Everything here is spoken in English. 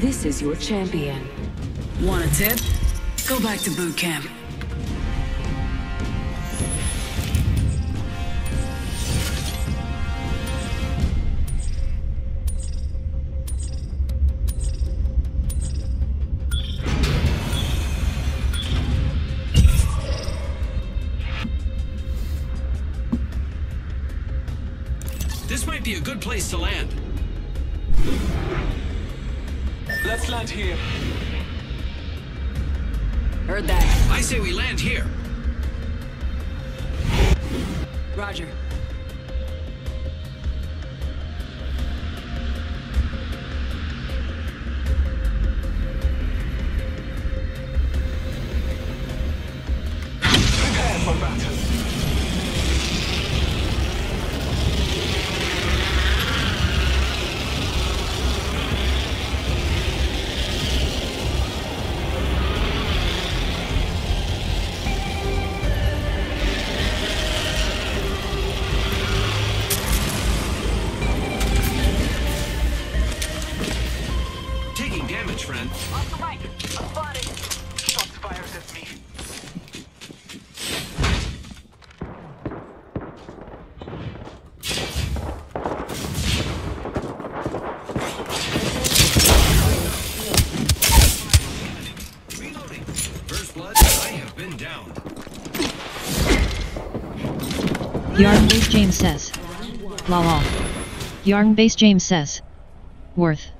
This is your champion. Want a tip? Go back to boot camp. This might be a good place to land. Let's land here. Heard that. I say we land here. Roger. Prepare for battle. Taking damage, friend. On the right. I'm spotted. Shots fired at me. Reloading. First blood, I have been downed. Yarn base James says. Lol. Yarn base James says. Worth.